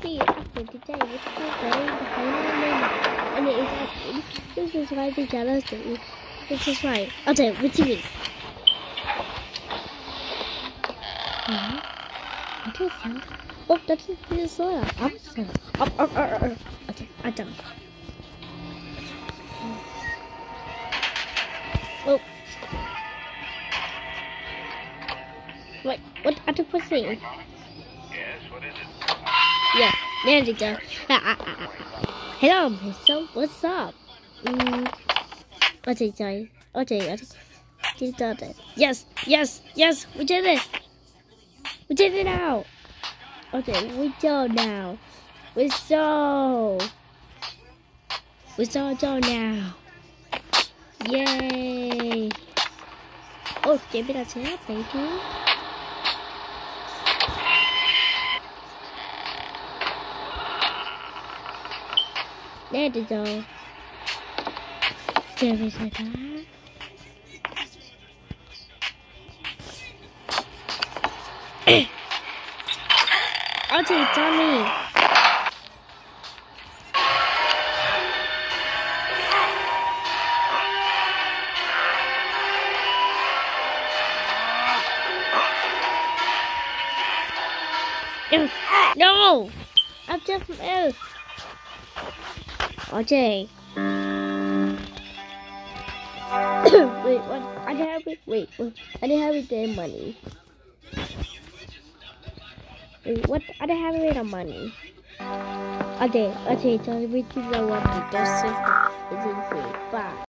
see after today with birthday behind and it is actually this is why they jealous of me. This is right. Okay, which is okay, so oh that's the soil. Up. Okay, I done. Oh. Wait, what are you pushing? Yes, what is it? Yeah, there we go. Hello, so what's up? Okay, sorry. Okay. We did it. Yes, we did it. We did it now. Okay, we go now. We saw Joe now. Yay! Oh, give me that tail, baby. There we go. Give me that. Okay, Johnny. No! I'm just missed. Okay. Wait, what? I didn't have it. Wait. I didn't have it the money. Wait, what? I didn't have it the money. Okay. So we do the one. Just is in free. Bye.